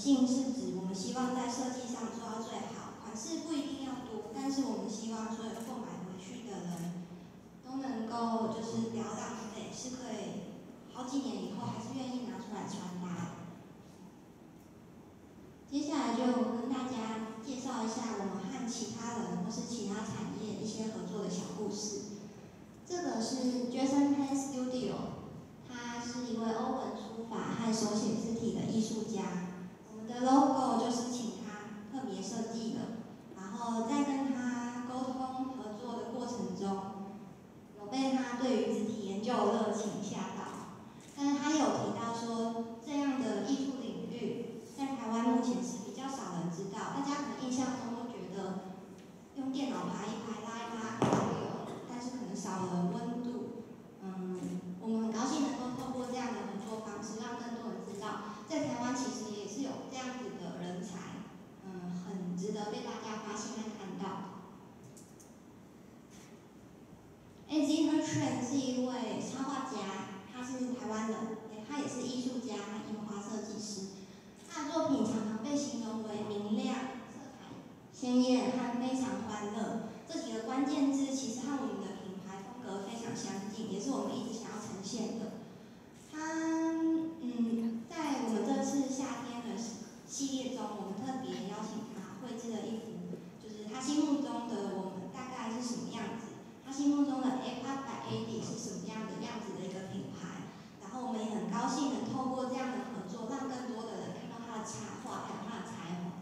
性是指我们希望在设计上做到最好，款式不一定要多，但是我们希望所有购买回去的人都能够就是不要浪费，是可以好几年以后还是愿意拿出来穿搭。接下来就跟大家介绍一下我们和其他人或是其他产业一些合作的小故事。这个是 Jason Pen Studio， 他是一位欧文书法和手写字体的艺术家。我们的 logo 就是请他特别设计的，然后在跟他沟通合作的过程中，有被他对于字体研究的热情吓到。但是他有提到说，这样的艺术领域在台湾目前是比较少人知道，大家可能印象中都觉得用电脑排一排、拉一拉可以有，但是可能少了温度。我们很高兴能够透过这样的合作方式，让更多人知道，在台湾其实也是有这样子的人才，很值得被大家发现和看到。Azina Tran 是一位插画家，他是台湾人，他也是艺术家和印花设计师。他的作品常常被形容为明亮、色彩鲜艳和非常欢乐。这几个关键字其实和我们的品牌风格非常相近，也是我们一直想要呈现的。他在我们这次夏天的系列中，我们特别邀请他绘制了一幅，就是他心目中的我们大概是什么样子，他心目中的 APAC by AD 是什么样的一个品牌。然后我们也很高兴能透过这样的合作，让更多的人看到他的插画还有他的才华。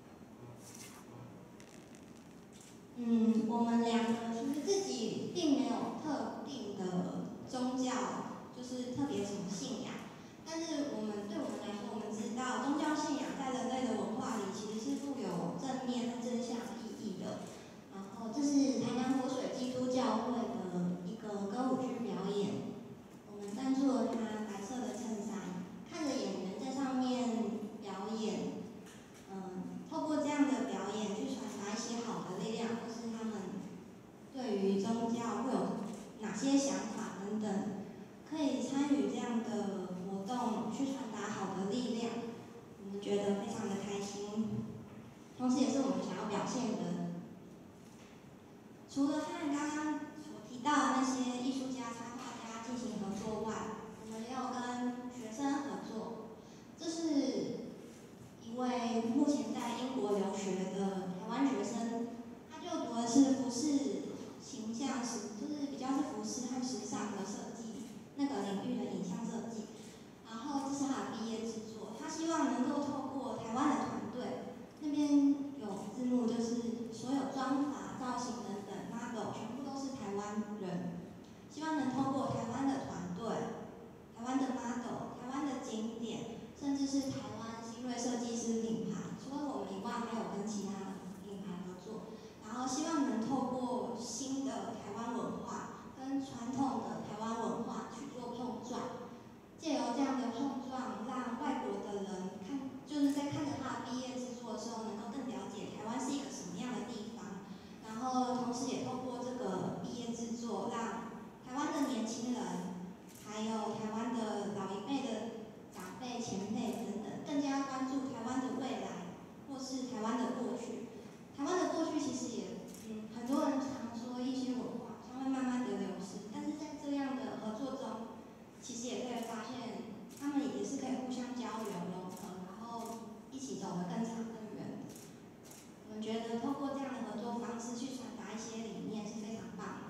我们两个其实自己并没有特定的宗教，就是特别什么信仰。但是对我们来说，我们知道宗教信仰在人类的文化里其实是富有正面和正向意义的。然后这是台南活水基督教会的一个歌舞剧表演，我们赞助了他白色的衬衫，看着演员在上面表演，透过这样的表演去传达一些好的力量，或是他们对于宗教会有哪些想法等等，可以参与这样的活动去传达好的力量，我们觉得非常的开心，同时也是我们想要表现的。除了和刚刚所提到的那些艺术家、插画家进行合作外，我们也有跟学生合作。这是一位目前在英国留学的台湾学生，他就读的是服饰形象就是比较是服饰和时尚的设计那个领域的影像设计。然后这是他的毕业制作，他希望能够透过台湾的团队，那边有字幕，就是所有妆法、造型等等 model 全部都是台湾人，希望能透过台湾的团队、台湾的 model、台湾的景点，甚至是台湾新锐设计师品牌，除了我们以外，还有跟其他的品牌合作，然后希望能透过新的台湾文化跟传统的台湾文化去做碰撞。借由这样的碰撞，让外国的人就是在看着他的毕业制作的时候，能够更了解台湾是一个什么样的地方。然后，同时也透过这个毕业制作，让台湾的年轻人，还有台湾的老一辈的长辈、前辈等等，更加关注台湾的未来，或是台湾的过去。台湾的过去其实也，很多人常说一些文化将会慢慢的流失，但是在这样的合作中，其实也可以发现，他们也是可以互相交流融合，然后一起走得更长更远。我们觉得透过这样的合作方式去传达一些理念是非常棒的。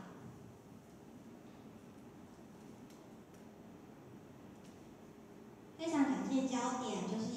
非常感谢焦点，就是